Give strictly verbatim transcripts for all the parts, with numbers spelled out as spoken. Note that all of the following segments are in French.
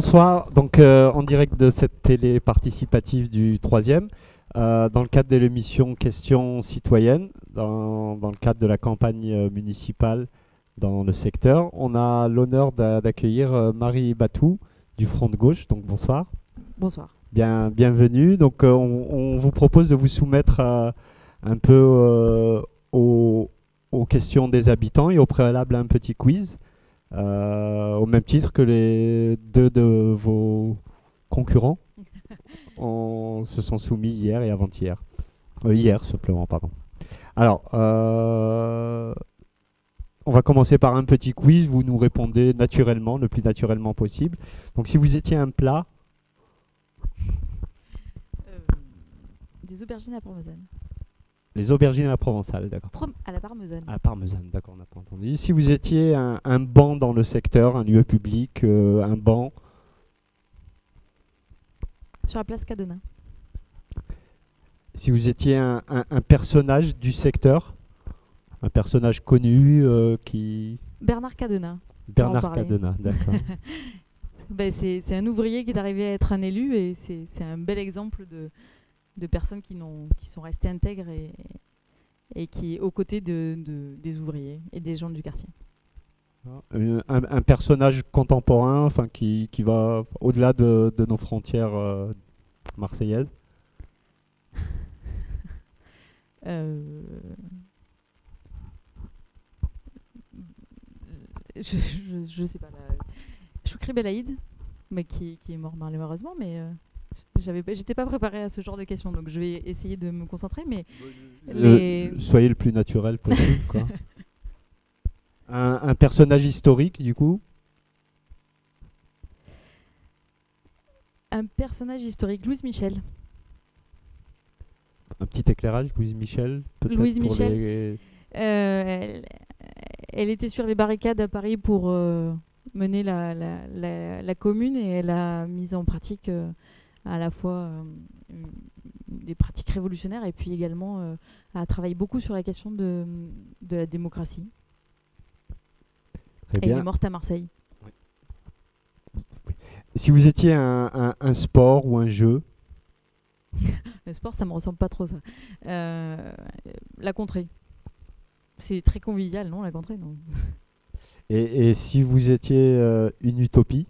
Bonsoir, donc euh, en direct de cette télé participative du troisième, euh, dans le cadre de l'émission Questions citoyennes, dans, dans le cadre de la campagne euh, municipale dans le secteur, on a l'honneur d'a- d'accueillir euh, Marie Batou du Front de Gauche, donc bonsoir. Bonsoir. Bien, bienvenue. Donc, euh, on, on vous propose de vous soumettre euh, un peu euh, aux, aux questions des habitants et au préalable un petit quiz, euh, au même titre que les deux de vos concurrents on, se sont soumis hier et avant-hier. Euh, hier, simplement, pardon. Alors, euh, on va commencer par un petit quiz. Vous nous répondez naturellement, le plus naturellement possible. Donc, si vous étiez un plat, Euh, des aubergines à la parmesane. les aubergines à la provençale, d'accord. Prom- à la parmesane. À parmesane, d'accord, on n'a pas entendu. Si vous étiez un, un banc dans le secteur, un lieu public, euh, un banc, Sur la place Cadena. si vous étiez un, un- un personnage du secteur, un personnage connu euh, qui... Bernard Cadena. Bernard parler. Cadena, d'accord. Ben, c'est c'est un ouvrier qui est arrivé à être un élu et c'est c'est un bel exemple de, de personnes qui, n'ont- qui sont restées intègres et, et qui est aux côtés de, de- des ouvriers et des gens du quartier. un, un- un personnage contemporain, enfin qui, qui va au-delà de, de nos frontières euh, marseillaises. Euh, je, je, je sais pas. Là. Choukri Belaïd, mais qui, qui est mort malheureusement, mais euh, j'avais pas- j'étais pas préparée à ce genre de questions, donc je vais essayer de me concentrer. Mais les... Euh, soyez le plus naturel possible, quoi. Un, un personnage historique, du coup. un personnage historique, Louise Michel. Un petit éclairage, Louise Michel. peut-être Louise pour Michel. les- Euh, elle, elle était sur les barricades à Paris pour euh, mener la, la, la, la commune et elle a mis en pratique euh, à la fois euh, des pratiques révolutionnaires et puis également euh, a travaillé beaucoup sur la question de, de la démocratie. Très Et elle bien. est morte à Marseille. Si vous étiez un, un- un sport ou un jeu, Le sport, ça me ressemble pas trop ça. Euh, la contrée. C'est très convivial, non, la contrée, non. et, et si vous étiez euh, une utopie,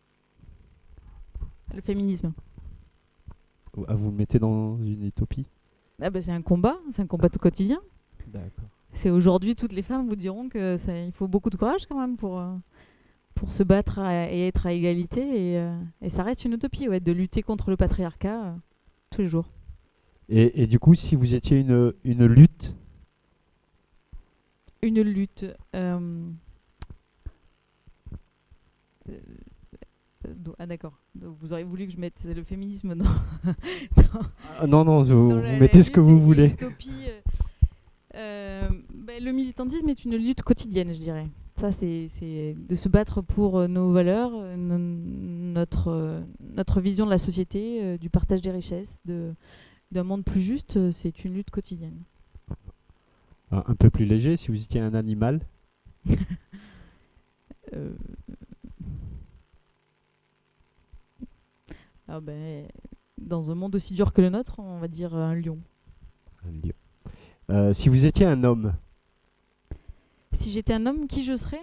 Le féminisme. ah, vous le mettez dans une utopie. Ah bah, c'est un combat, c'est un combat tout quotidien. D'accord. C'est aujourd'hui, toutes les femmes vous diront que ça, il faut beaucoup de courage quand même pour, euh, pour se battre à- et être à égalité. Et, euh, et ça reste une utopie, ouais, de lutter contre le patriarcat euh, tous les jours. Et, et du coup, si vous étiez une, une lutte, Une lutte. euh, euh, do- ah d'accord. Donc, vous auriez voulu que je mette le féminisme dans, dans, ah, non, non, vous, dans vous la- la mettez ce que lutte vous et voulez. l'utopie, euh, euh, ben, le militantisme est une lutte quotidienne, je dirais. Ça, c'est c'est de se battre pour euh, nos valeurs, euh, no- notre, euh, notre vision de la société, euh, du partage des richesses, de- d'un monde plus juste. euh, C'est une lutte quotidienne. Un, un peu plus léger, si vous étiez un animal, Euh, ah ben, dans un monde aussi dur que le nôtre, on va dire un lion. un lion. Euh, si vous étiez un homme, Si j'étais un homme, qui je serais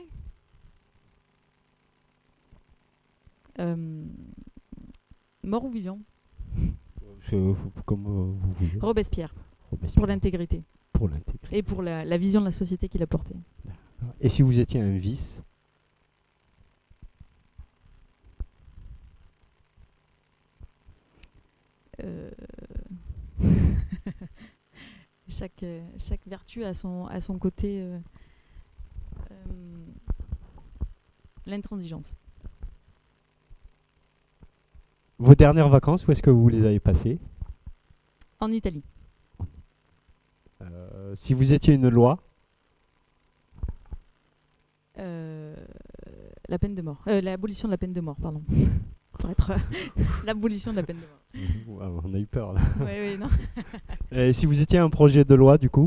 Euh, Mort ou vivant je- comme euh, vous voulez. Robespierre, Robespierre. pour l'intégrité Pour l'intégrité. et pour la, la vision de la société qu'il a portée. Et si vous étiez un vice, Euh, chaque, euh, chaque vertu a son, a son côté. euh, euh, L'intransigeance. vos dernières vacances, où est-ce que vous les avez passées? En Italie. Euh, Si vous étiez une loi, Euh, la peine de mort. Euh, L'abolition de la peine de mort, pardon. Pour être. L'abolition de la peine de mort. Ouah, on a eu peur là. Oui, oui, non. Et si vous étiez un projet de loi, du coup,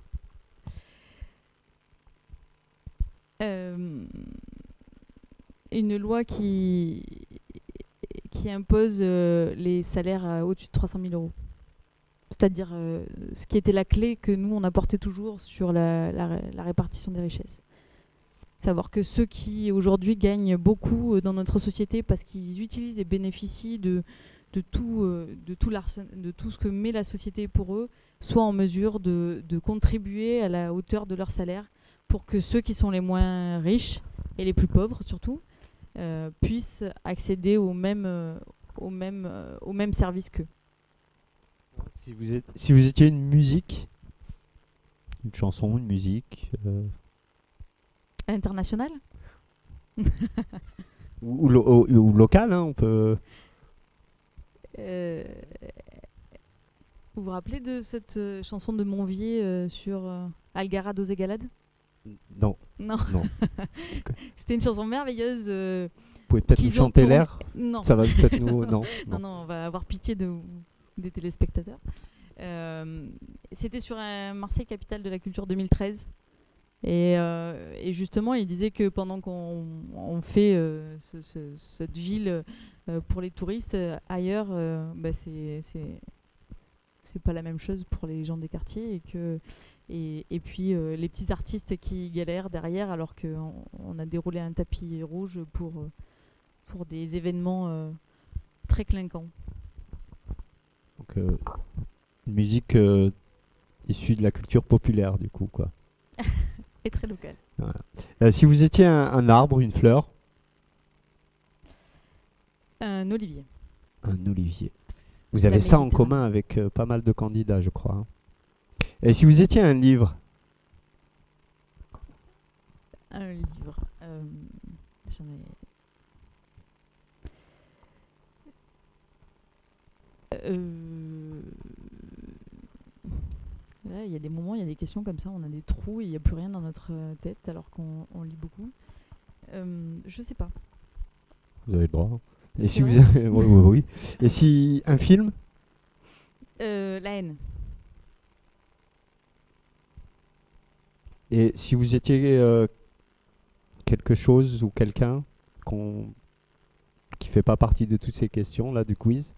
Euh, une loi qui, qui impose euh, les salaires à au-dessus de trois cent mille euros. C'est-à-dire euh, ce qui était la clé que nous, on apportait toujours sur la, la, la répartition des richesses. Savoir que ceux qui, aujourd'hui, gagnent beaucoup dans notre société parce qu'ils utilisent et bénéficient de, de, tout, euh, de, tout de tout ce que met la société pour eux, soient en mesure de, de contribuer à la hauteur de leur salaire pour que ceux qui sont les moins riches, et les plus pauvres surtout, euh, puissent accéder aux mêmes, euh, aux mêmes, euh, aux mêmes services qu'eux. Si vous, êtes, si vous étiez une musique, une chanson, une musique... Euh... À l'international ou, ou, lo, ou local, hein, on peut... Euh, vous vous rappelez de cette euh, chanson de Monvier euh, sur euh, Algarade aux Égalades? Non. Non. non. C'était une chanson merveilleuse. Euh, vous pouvez peut-être nous chanter l'air? Non. Ça va peut-être nous... Non, non. non, non, on va avoir pitié de, des téléspectateurs. Euh, C'était sur un Marseille, capitale de la culture deux mille treize. Et, euh, et justement, il disait que pendant qu'on on fait euh, ce, ce, cette ville euh, pour les touristes, euh, ailleurs, euh, bah c'est c'est pas la même chose pour les gens des quartiers. Et, que, et, et puis, euh, les petits artistes qui galèrent derrière, alors qu'on on a déroulé un tapis rouge pour, pour des événements euh, très clinquants. Donc, euh, une musique euh, issue de la culture populaire, du coup, quoi. Et très local. Voilà. Euh, si vous étiez un, un arbre, une fleur? Un olivier. Un olivier. Vous avez ça en commun avec euh, pas mal de candidats, je crois. Hein. Et si vous étiez un livre? Un livre. Euh, J'en ai... Euh... Il y a des moments, il y a des questions comme ça, on a des trous et il n'y a plus rien dans notre tête alors qu'on on lit beaucoup. Euh, je sais pas. Vous avez le droit. Et si vous avez... oui, oui, oui. Et si un film? euh, La haine. Et si vous étiez euh, quelque chose ou quelqu'un qu'on qui fait pas partie de toutes ces questions là du quiz?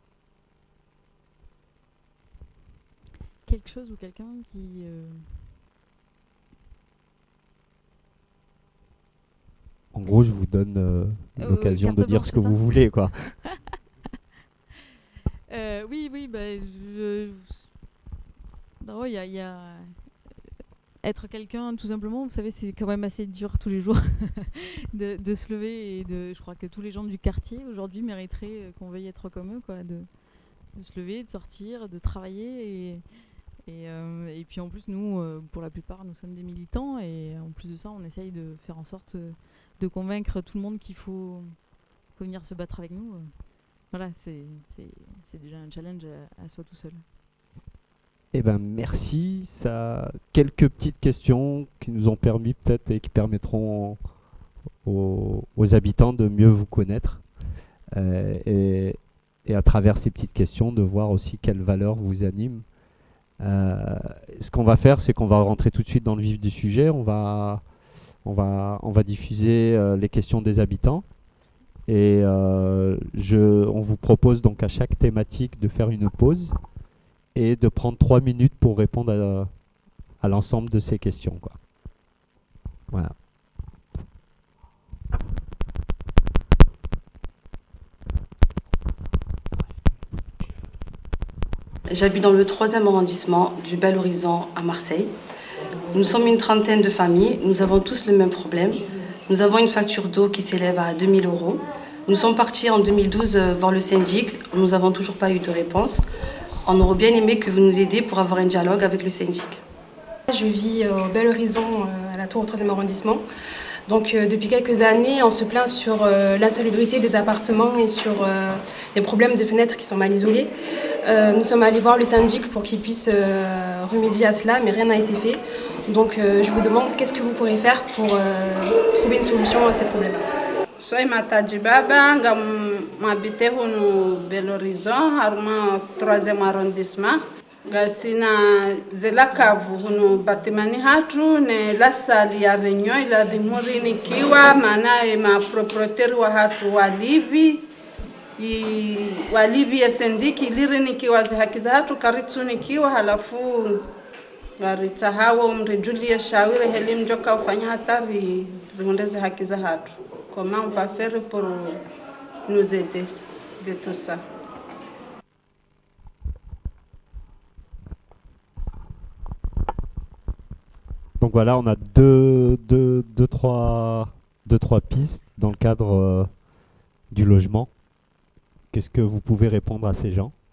Quelque chose ou quelqu'un qui... Euh... En gros, je vous donne euh, euh, l'occasion de dire blanche, ce que ça vous voulez, quoi. euh, oui, oui, bah, je... Non, il y a... Y a... Être quelqu'un, tout simplement, vous savez, c'est quand même assez dur tous les jours de, de se lever. Et de, je crois que tous les gens du quartier, aujourd'hui, mériteraient qu'on veuille être comme eux, quoi, de, de se lever, de sortir, de travailler et... Et, euh, et puis en plus, nous, euh, pour la plupart, nous sommes des militants et en plus de ça, on essaye de faire en sorte euh, de convaincre tout le monde qu'il faut, faut venir se battre avec nous. Euh, voilà, c'est déjà un challenge à, à soi tout seul. Eh ben merci. Ça, quelques petites questions qui nous ont permis peut-être et qui permettront aux, aux habitants de mieux vous connaître euh, et, et à travers ces petites questions de voir aussi quelles valeurs vous animent. Euh, ce qu'on va faire, c'est qu'on va rentrer tout de suite dans le vif du sujet. On va, on va, on va diffuser euh, les questions des habitants. Et euh, je, on vous propose donc à chaque thématique de faire une pause et de prendre trois minutes pour répondre à, à l'ensemble de ces questions, quoi. Voilà. J'habite dans le troisième arrondissement du Bel Horizon à Marseille. Nous sommes une trentaine de familles, nous avons tous le même problème. Nous avons une facture d'eau qui s'élève à deux mille euros. Nous sommes partis en deux mille douze voir le syndic, nous n'avons toujours pas eu de réponse. On aurait bien aimé que vous nous aidiez pour avoir un dialogue avec le syndic. Je vis au Bel Horizon, à la tour au troisième arrondissement. Donc euh, depuis quelques années, on se plaint sur euh, l'insalubrité des appartements et sur euh, les problèmes de fenêtres qui sont mal isolées. Euh, nous sommes allés voir le syndic pour qu'il puisse euh, remédier à cela, mais rien n'a été fait. Donc euh, je vous demande qu'est-ce que vous pourrez faire pour euh, trouver une solution à ces problèmes. Soy Mataji Baba, j'habite au Bel Horizon, au troisième arrondissement. Gasina zela kavu huno batimani hatu ne la sali ya renyo ila dimuri nikiwa maana ma proprietary wa hatu walivi i walivi ya sendiki liri nikiwa za haki za hatu karitsu nikiwa halafu warita hawo mrejulia shawire heli mjoka ufanya hatari rihondeze haki za hatu comment on va faire pour nous aider de tout ça. Donc voilà, on a deux, deux, deux, trois, deux, trois pistes dans le cadre euh, du logement. Qu'est-ce que vous pouvez répondre à ces gens?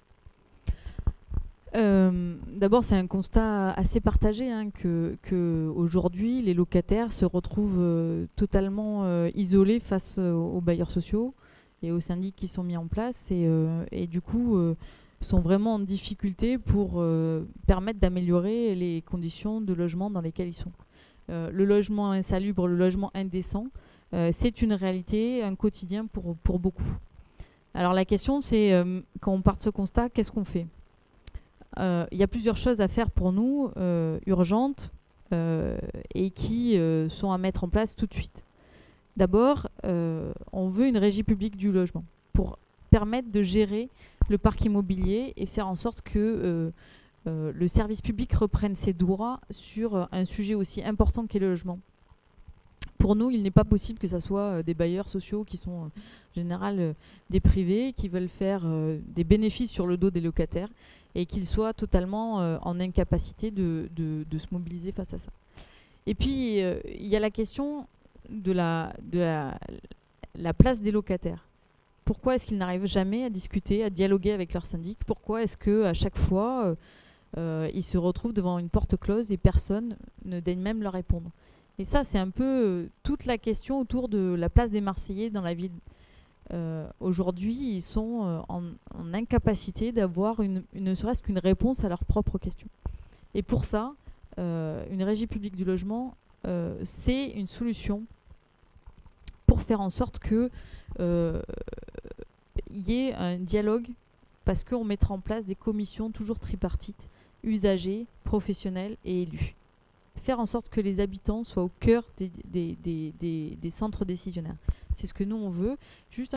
Euh, D'abord, c'est un constat assez partagé hein, que, que aujourd'hui les locataires se retrouvent euh, totalement euh, isolés face euh, aux bailleurs sociaux et aux syndics qui sont mis en place et, euh, et du coup euh, sont vraiment en difficulté pour euh, permettre d'améliorer les conditions de logement dans lesquelles ils sont. Euh, le logement insalubre, le logement indécent, euh, c'est une réalité, un quotidien pour, pour beaucoup. Alors la question c'est, euh, quand on part de ce constat, qu'est-ce qu'on fait ? Il euh, y a plusieurs choses à faire pour nous, euh, urgentes, euh, et qui euh, sont à mettre en place tout de suite. D'abord, euh, on veut une régie publique du logement pour permettre de gérer le parc immobilier et faire en sorte que euh, euh, le service public reprenne ses droits sur euh, un sujet aussi important qu'est le logement. Pour nous, il n'est pas possible que ce soit euh, des bailleurs sociaux qui sont euh, en général euh, des privés, qui veulent faire euh, des bénéfices sur le dos des locataires et qu'ils soient totalement euh, en incapacité de, de, de se mobiliser face à ça. Et puis, euh, il y a la question de la, de la, la place des locataires. Pourquoi est-ce qu'ils n'arrivent jamais à discuter, à dialoguer avec leur syndic? Pourquoi est-ce qu'à chaque fois, euh, euh, ils se retrouvent devant une porte close et personne ne daigne même leur répondre? Et ça, c'est un peu euh, toute la question autour de la place des Marseillais dans la ville. Euh, Aujourd'hui, ils sont euh, en, en incapacité d'avoir une, une, ne serait-ce qu'une réponse à leurs propres questions. Et pour ça, euh, une régie publique du logement, euh, c'est une solution pour faire en sorte que euh, y ait un dialogue, parce qu'on mettra en place des commissions toujours tripartites, usagers, professionnels et élus. Faire en sorte que les habitants soient au cœur des, des, des, des, des centres décisionnaires. C'est ce que nous on veut. Juste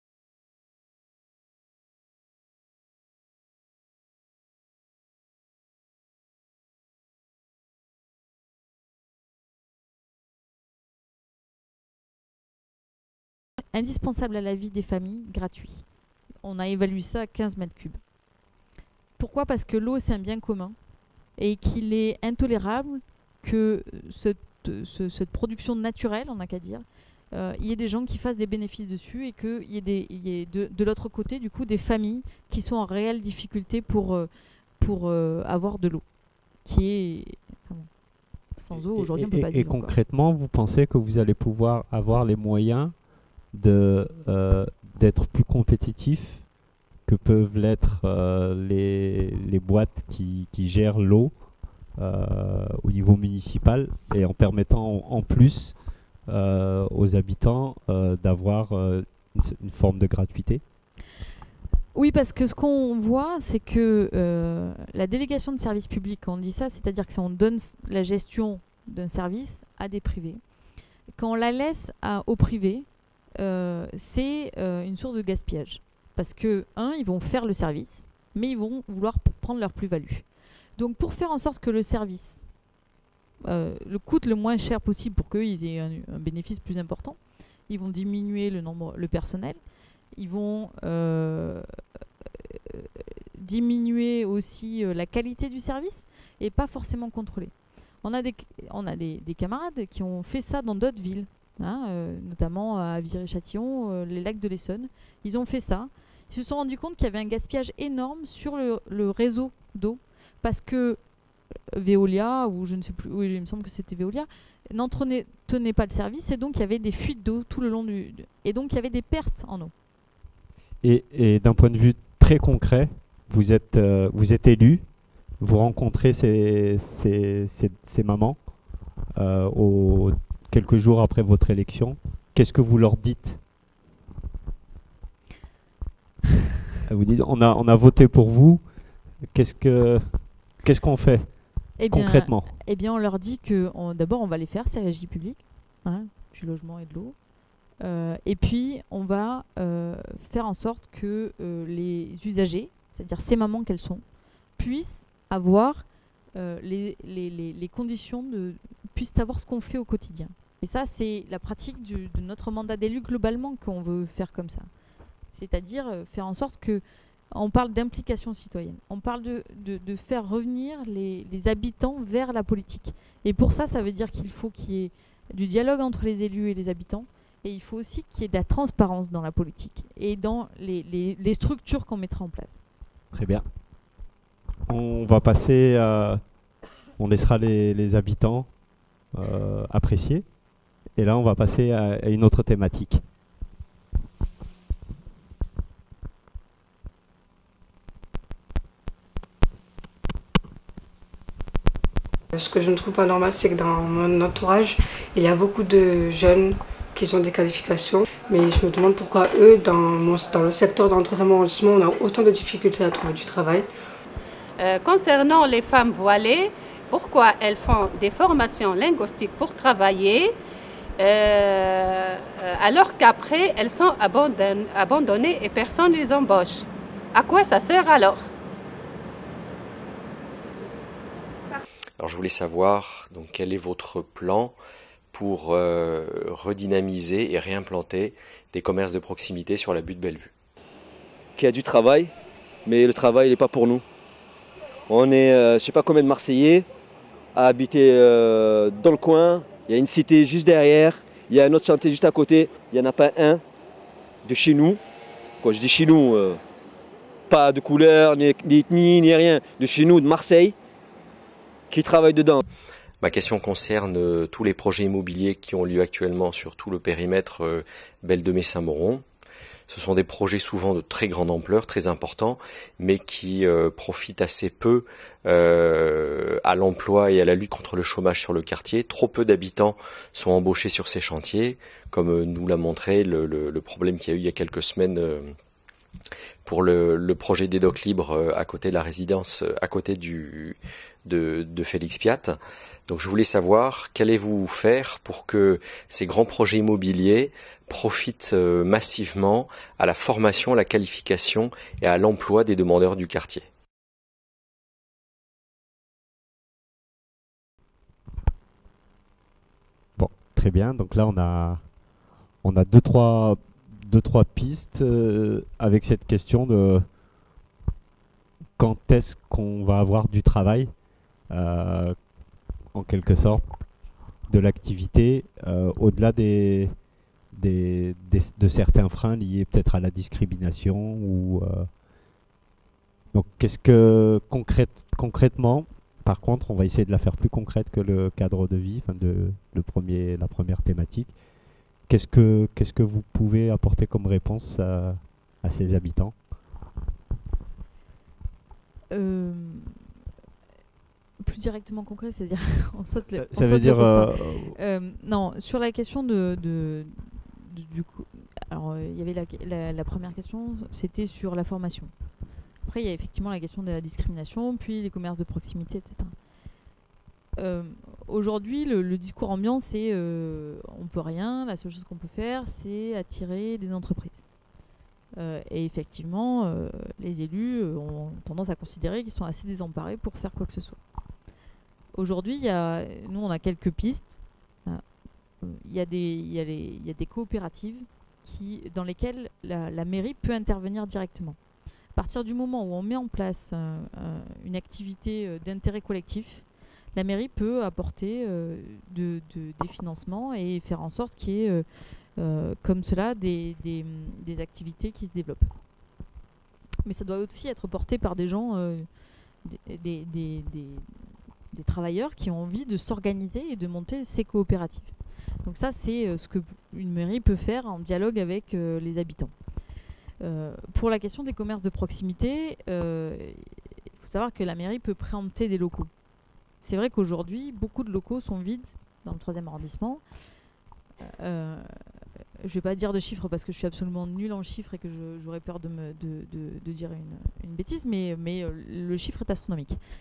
indispensable à la vie des familles, gratuit. On a évalué ça à quinze mètres cubes. Pourquoi? Parce que l'eau, c'est un bien commun et qu'il est intolérable que cette, ce, cette production naturelle, on n'a qu'à dire, il euh, y ait des gens qui fassent des bénéfices dessus et qu'il y ait, des, y ait de, de l'autre côté, du coup, des familles qui sont en réelle difficulté pour, euh, pour euh, avoir de l'eau, qui est... Enfin, sans eau, aujourd'hui, on ne peut pas vivre. Et concrètement, vous pensez que vous allez pouvoir avoir les moyens de euh, d'être plus compétitifs que peuvent l'être euh, les, les boîtes qui, qui gèrent l'eau euh, au niveau municipal et en permettant en, en plus euh, aux habitants euh, d'avoir euh, une, une forme de gratuité? Oui, parce que ce qu'on voit, c'est que euh, la délégation de service public, quand on dit ça, c'est-à-dire que si on donne la gestion d'un service à des privés, quand on la laisse à, aux privés, Euh, c'est euh, une source de gaspillage. Parce que, un, ils vont faire le service, mais ils vont vouloir prendre leur plus-value. Donc, pour faire en sorte que le service euh, le coûte le moins cher possible pour qu'ils aient un, un bénéfice plus important, ils vont diminuer le nombre, le personnel, ils vont euh, diminuer aussi euh, la qualité du service et pas forcément contrôler. On a des, on a des, des camarades qui ont fait ça dans d'autres villes. Hein, euh, notamment à Viry-Châtillon, euh, les lacs de l'Essonne. Ils ont fait ça. Ils se sont rendus compte qu'il y avait un gaspillage énorme sur le, le réseau d'eau parce que Veolia, ou je ne sais plus, oui, il me semble que c'était Veolia, n'entretenait pas le service et donc il y avait des fuites d'eau tout le long du... Et donc il y avait des pertes en eau. Et, et d'un point de vue très concret, vous êtes, euh, vous êtes élu, vous rencontrez ces, ces, ces, ces mamans euh, au... quelques jours après votre élection, qu'est-ce que vous leur dites? Vous dites, on a, on a voté pour vous. Qu'est-ce que, qu'est-ce qu'on fait Eh bien, concrètement? Eh bien, on leur dit que on- d'abord, on va les faire, ces régies publiques, hein, du logement et de l'eau. Euh, et puis, on va euh, faire en sorte que euh, les usagers, c'est-à-dire ces mamans qu'elles sont, puissent avoir euh, les, les, les, les conditions, de, puissent avoir ce qu'on fait au quotidien. Et ça, c'est la pratique du, de notre mandat d'élu globalement qu'on veut faire comme ça. C'est-à-dire euh, faire en sorte que on parle d'implication citoyenne. On parle de, de, de faire revenir les, les habitants vers la politique. Et pour ça, ça veut dire qu'il faut qu'il y ait du dialogue entre les élus et les habitants. Et il faut aussi qu'il y ait de la transparence dans la politique et dans les, les, les structures qu'on mettra en place. Très bien. On va passer, euh, on laissera les, les habitants euh, apprécier. Et là, on va passer à, à une autre thématique. Ce que je ne trouve pas normal, c'est que dans mon entourage, il y a beaucoup de jeunes qui ont des qualifications, mais je me demande pourquoi eux, dans, mon, dans le secteur dans le troisième arrondissement, on a autant de difficultés à trouver du travail. Euh, concernant les femmes voilées, pourquoi elles font des formations linguistiques pour travailler, euh, alors qu'après elles sont abandonnées, abandonnées et personne ne les embauche? À quoi ça sert alors? Alors je voulais savoir donc quel est votre plan pour euh, redynamiser et réimplanter des commerces de proximité sur la butte Bellevue. Qu'il y a du travail, mais le travail n'est pas pour nous. On est, euh, je ne sais pas combien de Marseillais à habiter euh, dans le coin. Il y a une cité juste derrière, il y a un autre chantier juste à côté. Il n'y en a pas un de chez nous. Quand je dis chez nous, euh, pas de couleur, ni d'ethnie, ni rien. De chez nous, de Marseille, qui travaille dedans. Ma question concerne euh, tous les projets immobiliers qui ont lieu actuellement sur tout le périmètre euh, Belle de Mai-Saint-Mauron. Ce sont des projets souvent de très grande ampleur, très importants, mais qui euh, profitent assez peu euh, à l'emploi et à la lutte contre le chômage sur le quartier. Trop peu d'habitants sont embauchés sur ces chantiers, comme euh, nous l'a montré le, le, le problème qu'il y a eu il y a quelques semaines euh, pour le, le projet des docks libres euh, à côté de la résidence, euh, à côté du, de, de Félix Piat. Donc je voulais savoir qu'allez-vous faire pour que ces grands projets immobiliers profitent euh, massivement à la formation, à la qualification et à l'emploi des demandeurs du quartier. Bon, très bien. Donc là, on a, on a deux, trois, deux, trois pistes euh, avec cette question de quand est-ce qu'on va avoir du travail, euh, en quelque sorte, de l'activité, euh, au-delà des, des, des, de certains freins liés peut-être à la discrimination. Ou, euh, donc, qu'est-ce que concrète, concrètement, par contre, on va essayer de la faire plus concrète que le cadre de vie, enfin de, le premier, la première thématique. Qu'est-ce que, qu'est-ce que vous pouvez apporter comme réponse à, à ces habitants? euh, Plus directement concret, c'est-à-dire on saute les, Ça, on ça saute veut les dire... restants. euh, Euh, non, sur la question de, de, de- du coup, alors il y avait la, la, la première question, c'était sur la formation. Après, il y a effectivement la question de la discrimination, puis les commerces de proximité, et cetera. Euh, Aujourd'hui, le, le discours ambiant, c'est euh, on peut rien, la seule chose qu'on peut faire, c'est attirer des entreprises. Euh, et effectivement, euh, les élus euh, ont tendance à considérer qu'ils sont assez désemparés pour faire quoi que ce soit. Aujourd'hui, il y a, nous, on a quelques pistes. Il y a des, il y a les, il y a des coopératives qui, dans lesquelles la, la mairie peut intervenir directement. À partir du moment où on met en place euh, euh, une activité euh, d'intérêt collectif, la mairie peut apporter euh, de, de, des financements et faire en sorte qu'il y ait, euh, euh, comme cela, des, des, des activités qui se développent. Mais ça doit aussi être porté par des gens, euh, des, des, des, des, des travailleurs qui ont envie de s'organiser et de monter ces coopératives. Donc ça, c'est euh, ce qu'une mairie peut faire en dialogue avec euh, les habitants. Euh, pour la question des commerces de proximité, euh, il faut savoir que la mairie peut préempter des locaux. C'est vrai qu'aujourd'hui, beaucoup de locaux sont vides dans le troisième arrondissement. Euh, je ne vais pas dire de chiffres parce que je suis absolument nulle en chiffres et que j'aurais peur de, me, de, de, de dire une, une bêtise, mais, mais euh, le chiffre est astronomique.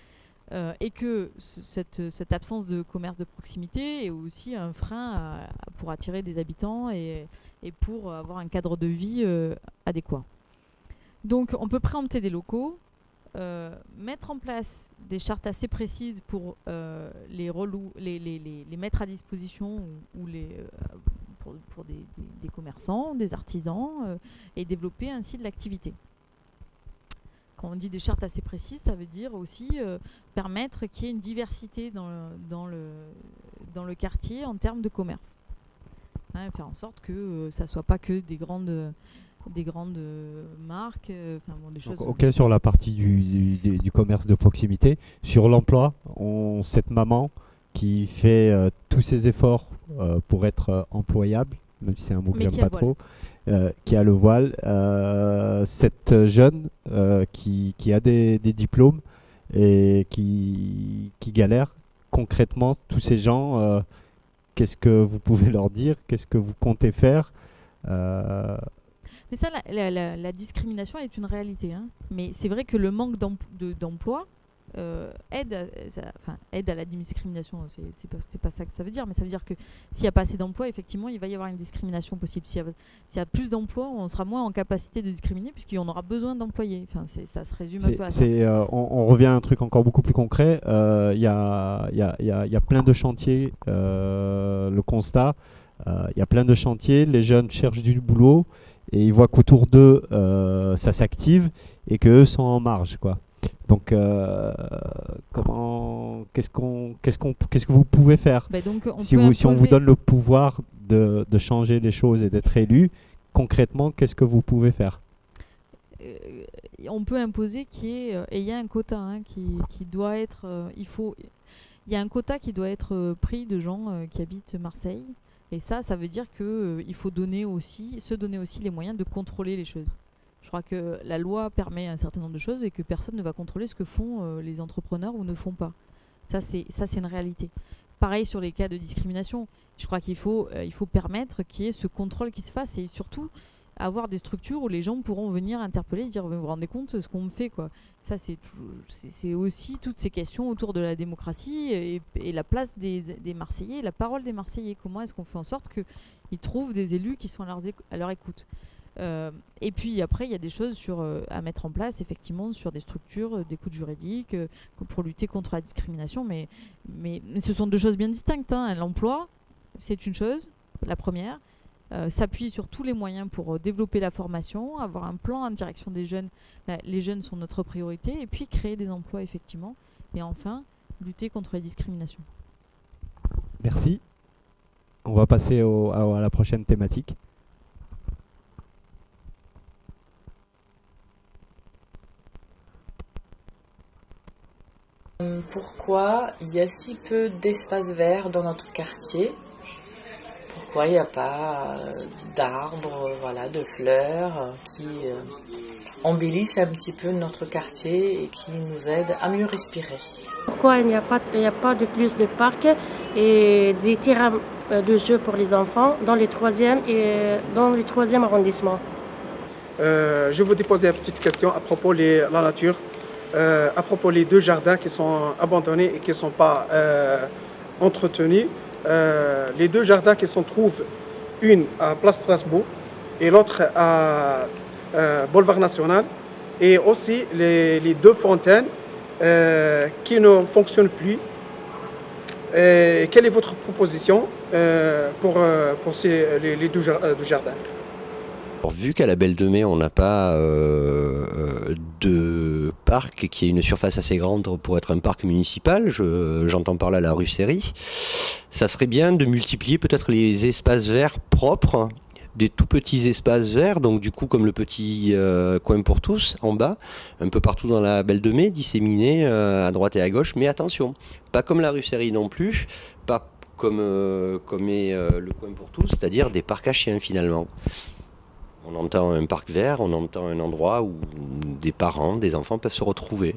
euh, et que ce, cette, cette absence de commerce de proximité est aussi un frein à, à, pour attirer des habitants et, et pour avoir un cadre de vie euh, adéquat. Donc on peut préempter des locaux, euh, mettre en place des chartes assez précises pour euh, les, relou les, les, les, les mettre à disposition ou, ou les, euh, pour, pour des, des, des commerçants, des artisans, euh, et développer ainsi de l'activité. Quand on dit des chartes assez précises, ça veut dire aussi euh, permettre qu'il y ait une diversité dans le, dans le, dans le quartier en termes de commerce. Hein, faire en sorte que euh, ça ne soit pas que des grandes... des grandes euh, marques, euh, bon, des choses... Donc, ok, sur la partie du, du, du commerce de proximité. Sur l'emploi, on cette maman qui fait euh, tous ses efforts euh, pour être euh, employable, même si c'est un mot que j'aime pas trop, euh, qui a le voile, euh, cette jeune euh, qui, qui a des, des diplômes et qui, qui galère, concrètement, tous ces gens, euh, qu'est-ce que vous pouvez leur dire? Qu'est-ce que vous comptez faire? euh, Mais ça, la, la, la, la discrimination est une réalité. Hein. Mais c'est vrai que le manque d'emploi euh, aide, à, ça, enfin, aide à la discrimination. C'est pas, pas ça que ça veut dire. Mais ça veut dire que s'il n'y a pas assez d'emplois, effectivement, il va y avoir une discrimination possible. S'il y, y a plus d'emplois, on sera moins en capacité de discriminer puisqu'on aura besoin d'employés. Enfin, ça se résume un peu à ça. Euh, on, on revient à un truc encore beaucoup plus concret. Il euh, y, a, y, a, y, a, y a plein de chantiers. Euh, le constat, il euh, y a plein de chantiers. Les jeunes cherchent du boulot. Et ils voient qu'autour d'eux, euh, ça s'active et qu'eux sont en marge, quoi. Donc, euh, comment, qu'est-ce qu'on, qu'est-ce qu'on, qu'est-ce que vous pouvez faire bah donc on si, peut vous, si on vous donne le pouvoir de, de changer les choses et d'être élu, concrètement, qu'est-ce que vous pouvez faire? euh, On peut imposer qu'il y ait, euh, et il y a un quota hein, qui, qui doit être, euh, il faut, il y a un quota qui doit être euh, pris de gens euh, qui habitent Marseille. Et ça, ça veut dire qu'il euh, faut donner aussi, se donner aussi les moyens de contrôler les choses. Je crois que la loi permet un certain nombre de choses et que personne ne va contrôler ce que font euh, les entrepreneurs ou ne font pas. Ça, c'est une réalité. Pareil sur les cas de discrimination. Je crois qu'il faut, euh, il faut permettre qu'il y ait ce contrôle qui se fasse et surtout avoir des structures où les gens pourront venir interpeller et dire vous vous rendez compte de ce qu'on me fait, quoi. Ça, c'est aussi toutes ces questions autour de la démocratie et, et la place des, des Marseillais, la parole des Marseillais. Comment est-ce qu'on fait en sorte qu'ils trouvent des élus qui sont à, leurs, à leur écoute euh, Et puis après, il y a des choses sur, euh, à mettre en place, effectivement, sur des structures, euh, d'écoute juridique, euh, pour lutter contre la discrimination. Mais, mais, mais ce sont deux choses bien distinctes. Hein. L'emploi, c'est une chose, la première. Euh, s'appuyer sur tous les moyens pour euh, développer la formation, avoir un plan en direction des jeunes. Là, les jeunes sont notre priorité, et puis créer des emplois, effectivement. Et enfin, lutter contre la discrimination. Merci. On va passer au, à, à la prochaine thématique. Pourquoi il y a si peu d'espaces verts dans notre quartier? Pourquoi il n'y a pas euh, d'arbres, voilà, de fleurs euh, qui euh, embellissent un petit peu notre quartier et qui nous aident à mieux respirer? Pourquoi il n'y a pas, il n'y a pas de plus de parcs et des terrains de jeux pour les enfants dans les troisième et dans le troisième arrondissement? euh, Je vais vous déposer une petite question à propos de la nature, euh, à propos des deux jardins qui sont abandonnés et qui ne sont pas euh, entretenus. Euh, les deux jardins qui se trouvent, une à Place Strasbourg et l'autre à euh, Boulevard National, et aussi les, les deux fontaines euh, qui ne fonctionnent plus. Et quelle est votre proposition euh, pour, euh, pour ces, les, les deux, euh, deux jardins? Alors, vu qu'à la Belle de Mai, on n'a pas euh, de parc qui ait une surface assez grande pour être un parc municipal, j'entends par là la rue Seri, ça serait bien de multiplier peut-être les espaces verts propres, des tout petits espaces verts, donc du coup comme le petit euh, coin pour tous en bas, un peu partout dans la Belle de Mai, disséminés euh, à droite et à gauche, mais attention, pas comme la rue Seri non plus, pas comme, euh, comme est euh, le coin pour tous, c'est-à-dire des parcs à chiens finalement. On entend un parc vert, on entend un endroit où des parents, des enfants peuvent se retrouver.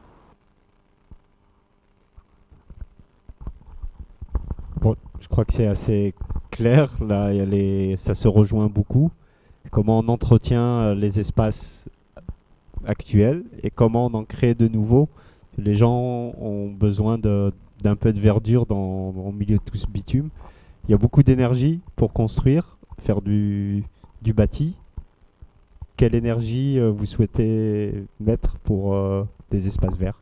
Bon, je crois que c'est assez clair, là, y a les, ça se rejoint beaucoup. Comment on entretient les espaces actuels et comment on en crée de nouveaux Les gens ont besoin d'un peu de verdure dans, dans, au milieu de tout ce bitume. Il y a beaucoup d'énergie pour construire, faire du, du bâti. Quelle énergie euh, vous souhaitez mettre pour euh, des espaces verts?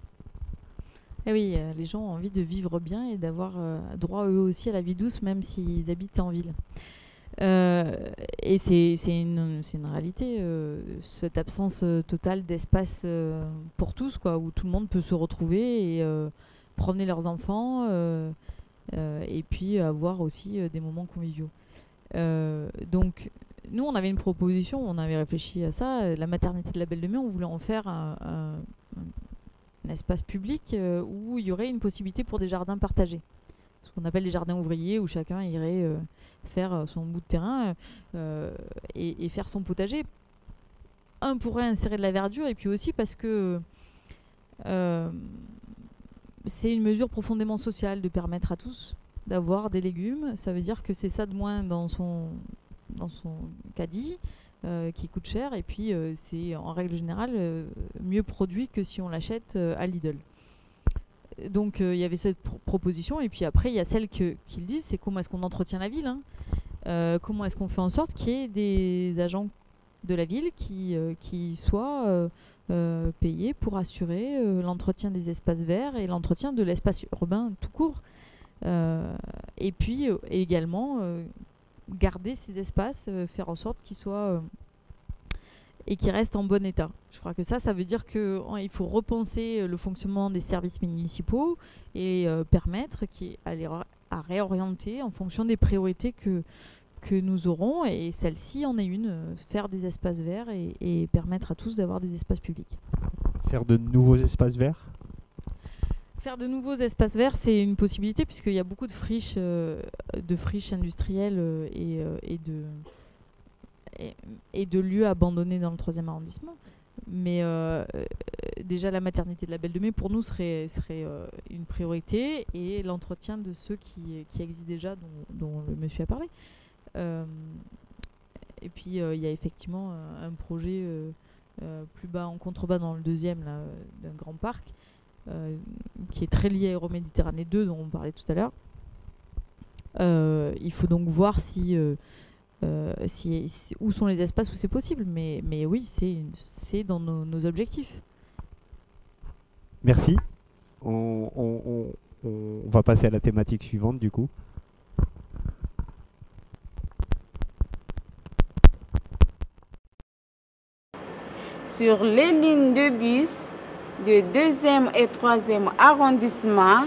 Eh oui, euh, les gens ont envie de vivre bien et d'avoir euh, droit eux aussi à la vie douce, même s'ils habitent en ville. Euh, et c'est une, une réalité, euh, cette absence euh, totale d'espace euh, pour tous, quoi, où tout le monde peut se retrouver et euh, promener leurs enfants euh, euh, et puis avoir aussi euh, des moments conviviaux. Euh, donc, nous, on avait une proposition, on avait réfléchi à ça. La maternité de la Belle de Mai, on voulait en faire un, un, un espace public euh, où il y aurait une possibilité pour des jardins partagés. Ce qu'on appelle les jardins ouvriers, où chacun irait euh, faire son bout de terrain euh, et, et faire son potager. Un, pourrait insérer de la verdure, et puis aussi parce que euh, c'est une mesure profondément sociale de permettre à tous d'avoir des légumes. Ça veut dire que c'est ça de moins dans son, dans son caddie euh, qui coûte cher, et puis euh, c'est en règle générale euh, mieux produit que si on l'achète euh, à Lidl. Donc il euh, y avait cette pro proposition, et puis après il y a celle que, qu'ils disent, c'est comment est-ce qu'on entretient la ville, hein. euh, comment est-ce qu'on fait en sorte qu'il y ait des agents de la ville qui, euh, qui soient euh, euh, payés pour assurer euh, l'entretien des espaces verts et l'entretien de l'espace urbain tout court. Euh, et puis euh, également euh, garder ces espaces, euh, faire en sorte qu'ils soient euh, et qui reste en bon état. Je crois que ça, ça veut dire qu'il faut repenser le fonctionnement des services municipaux et euh, permettre qui, à, les, à réorienter en fonction des priorités que, que nous aurons, et celle-ci en est une, euh, faire des espaces verts et, et permettre à tous d'avoir des espaces publics. Faire de nouveaux espaces verts? Faire de nouveaux espaces verts, c'est une possibilité, puisqu'il y a beaucoup de friches, euh, de friches industrielles euh, et, euh, et de... Et, et de lieux abandonnés dans le troisième arrondissement. Mais euh, euh, déjà la maternité de la Belle de Mai pour nous serait, serait euh, une priorité, et l'entretien de ceux qui, qui existent déjà, dont, dont le monsieur a parlé. Euh, et puis il euh, y a effectivement un, un projet euh, euh, plus bas, en contrebas dans le deuxième, là, d'un grand parc euh, qui est très lié à Euroméditerranée deux, dont on parlait tout à l'heure. Euh, il faut donc voir si euh, Euh, si, si, où sont les espaces où c'est possible, mais, mais oui, c'est dans nos, nos objectifs. Merci. On, on, on, on va passer à la thématique suivante du coup. Sur les lignes de bus de deuxième et troisième arrondissement,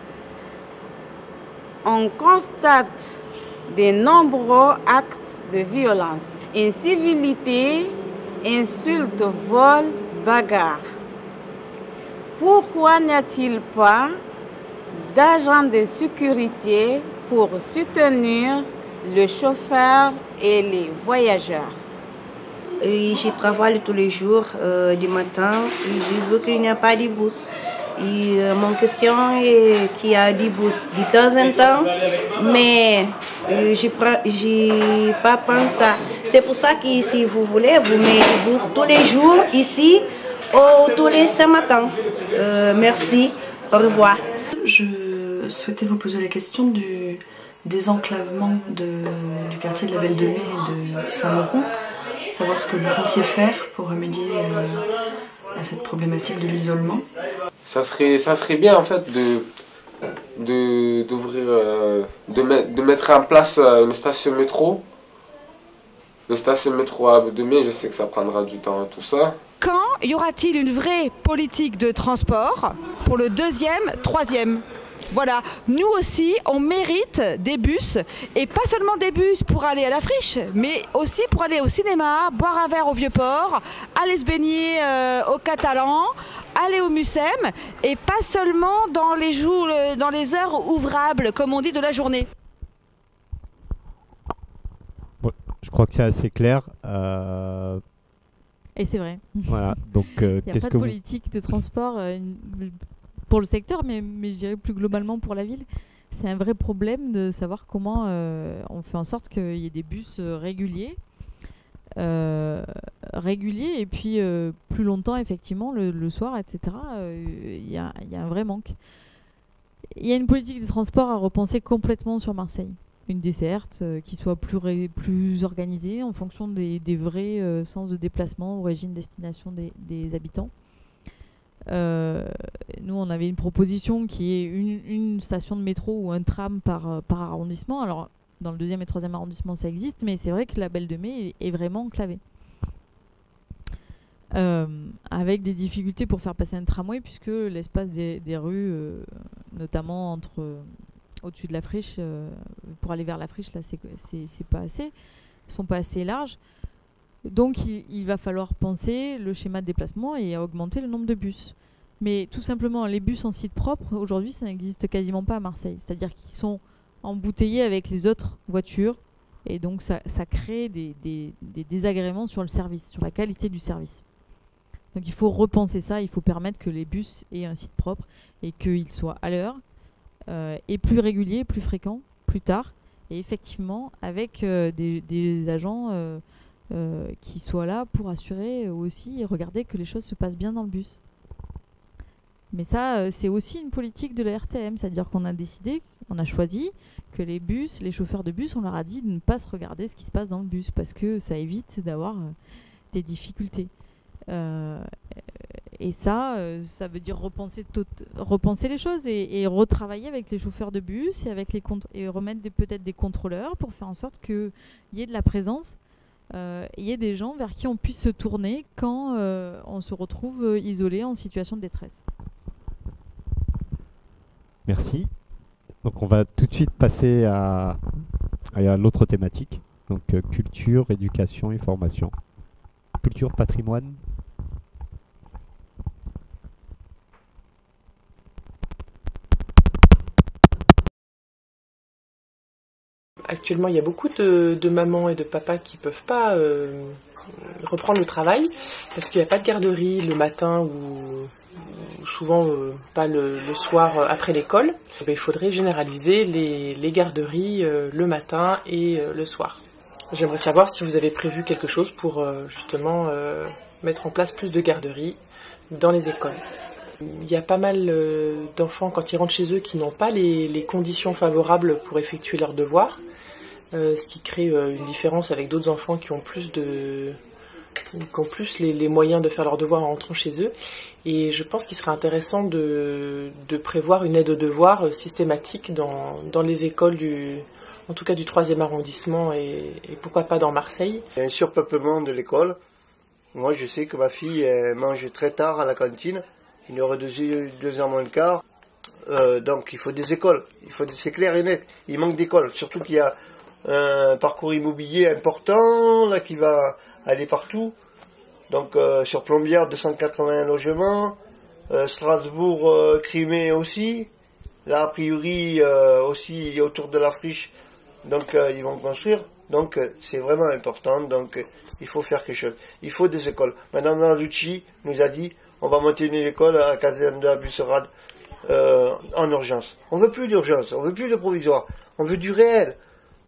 on constate de nombreux actes de violence, incivilité, insultes, vols, bagarres. Pourquoi n'y a-t-il pas d'agents de sécurité pour soutenir le chauffeur et les voyageurs? Et je travaille tous les jours euh, du matin et je veux qu'il n'y a pas de bus. Et euh, mon question est qu'il y a des bus de temps en temps, mais euh, je n'ai pas pensé ça. C'est pour ça que si vous voulez, vous mettez des bus tous les jours ici ou tous les ce matin. Euh, merci, au revoir. Je souhaitais vous poser la question du désenclavement de, du quartier de la Belle de Mai et de Saint-Mauron, savoir ce que vous comptiez faire pour remédier euh, à cette problématique de l'isolement. Ça serait, ça serait bien en fait de de d'ouvrir euh, de, met, de mettre en place une station métro. Une station métro à de Mai, je sais que ça prendra du temps et tout ça. Quand y aura-t-il une vraie politique de transport pour le deuxième, troisième? Voilà, nous aussi, on mérite des bus, et pas seulement des bus pour aller à la friche, mais aussi pour aller au cinéma, boire un verre au Vieux-Port, aller se baigner euh, au Catalan, aller au Mucem, et pas seulement dans les, jours, dans les heures ouvrables, comme on dit, de la journée. Bon, je crois que c'est assez clair. Euh... Et c'est vrai. Voilà, donc euh, il n'y a pas de politique vous... de transport euh, pour le secteur, mais, mais je dirais plus globalement pour la ville. C'est un vrai problème de savoir comment euh, on fait en sorte qu'il y ait des bus euh, réguliers euh, régulier, et puis euh, plus longtemps, effectivement, le, le soir, et cetera, il euh, y, y a un vrai manque. Il y a une politique des transports à repenser complètement sur Marseille. Une desserte euh, qui soit plus, ré, plus organisée en fonction des, des vrais euh, sens de déplacement, origine, destination des, des habitants. Euh, nous, on avait une proposition qui est une, une station de métro ou un tram par, par arrondissement. Alors, dans le deuxième et troisième arrondissement, ça existe, mais c'est vrai que la Belle de Mai est, est vraiment enclavée. Euh, avec des difficultés pour faire passer un tramway, puisque l'espace des, des rues, euh, notamment entre euh, au-dessus de la friche, euh, pour aller vers la friche, là, c'est pas assez, sont pas assez larges. Donc, il, il va falloir penser le schéma de déplacement et à augmenter le nombre de bus. Mais tout simplement, les bus en site propre, aujourd'hui, ça n'existe quasiment pas à Marseille. C'est-à-dire qu'ils sont embouteillés avec les autres voitures, et donc ça, ça crée des, des, des désagréments sur le service, sur la qualité du service. Donc il faut repenser ça, il faut permettre que les bus aient un site propre et qu'ils soient à l'heure, euh, et plus réguliers, plus fréquents, plus tard, et effectivement avec euh, des, des agents euh, euh, qui soient là pour assurer aussi et regarder que les choses se passent bien dans le bus. Mais ça, euh, c'est aussi une politique de la R T M, c'est-à-dire qu'on a décidé, on a choisi que les bus, les chauffeurs de bus, on leur a dit de ne pas se regarder ce qui se passe dans le bus, parce que ça évite d'avoir euh, des difficultés. Euh, et ça, euh, ça veut dire repenser, repenser les choses et, et retravailler avec les chauffeurs de bus et, avec les et remettre peut-être des contrôleurs pour faire en sorte qu'il y ait de la présence, euh, il y ait des gens vers qui on puisse se tourner quand euh, on se retrouve euh, isolé en situation de détresse. Merci. Donc on va tout de suite passer à, à l'autre thématique, donc euh, culture, éducation et formation. Culture, patrimoine. Actuellement, il y a beaucoup de, de mamans et de papas qui ne peuvent pas euh, reprendre le travail parce qu'il n'y a pas de garderie le matin ou, ou souvent euh, pas le, le soir euh, après l'école. Il faudrait généraliser les, les garderies euh, le matin et euh, le soir. J'aimerais savoir si vous avez prévu quelque chose pour euh, justement euh, mettre en place plus de garderies dans les écoles. Il y a pas mal euh, d'enfants quand ils rentrent chez eux qui n'ont pas les, les conditions favorables pour effectuer leurs devoirs, euh, ce qui crée euh, une différence avec d'autres enfants qui ont plus, de, qui ont plus les, les moyens de faire leurs devoirs en rentrant chez eux. Et je pense qu'il serait intéressant de, de prévoir une aide aux devoirs euh, systématique dans, dans les écoles du... en tout cas du troisième arrondissement et, et pourquoi pas dans Marseille. Il y a un surpeuplement de l'école. Moi je sais que ma fille elle mange très tard à la cantine, une heure et deux, deux heures moins le quart. Euh, donc il faut des écoles, il faut, c'est clair et net, il manque d'écoles. Surtout qu'il y a un parcours immobilier important là qui va aller partout. Donc euh, sur Plombières deux cent quatre-vingts logements, euh, Strasbourg, euh, Crimée aussi. Là a priori euh, aussi autour de la friche. Donc euh, ils vont construire, donc euh, c'est vraiment important, donc euh, il faut faire quelque chose. Il faut des écoles. Madame Narducci nous a dit, on va monter une école à la caserne de la Busserade euh, en urgence. On veut plus d'urgence, on veut plus de provisoire, on veut du réel.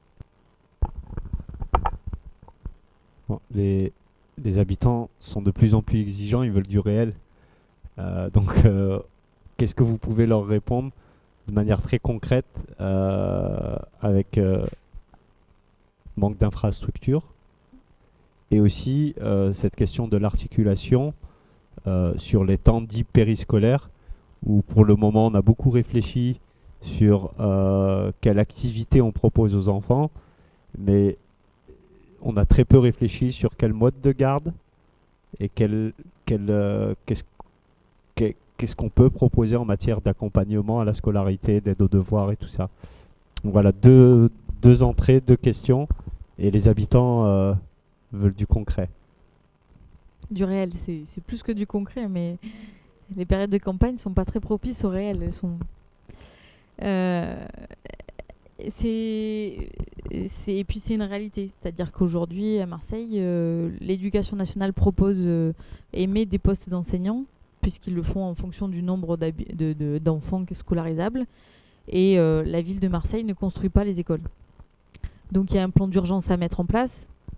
Bon, les, les habitants sont de plus en plus exigeants, ils veulent du réel. Euh, donc euh, qu'est-ce que vous pouvez leur répondre de manière très concrète, euh, avec euh, manque d'infrastructures, et aussi euh, cette question de l'articulation euh, sur les temps dits périscolaires, où pour le moment on a beaucoup réfléchi sur euh, quelle activité on propose aux enfants, mais on a très peu réfléchi sur quel mode de garde et quel, quel, euh, qu'est-ce qu'est qu'est-ce qu'on peut proposer en matière d'accompagnement à la scolarité, d'aide aux devoirs et tout ça. Donc voilà, deux, deux entrées, deux questions, et les habitants euh, veulent du concret. Du réel, c'est plus que du concret, mais les périodes de campagne ne sont pas très propices au réel. Elles sont... Euh, c'est, et puis c'est une réalité, c'est-à-dire qu'aujourd'hui à Marseille, euh, l'éducation nationale propose euh, et met des postes d'enseignants, puisqu'ils le font en fonction du nombre d'enfants scolarisables. Et euh, la ville de Marseille ne construit pas les écoles. Donc il y a un plan d'urgence à mettre en place,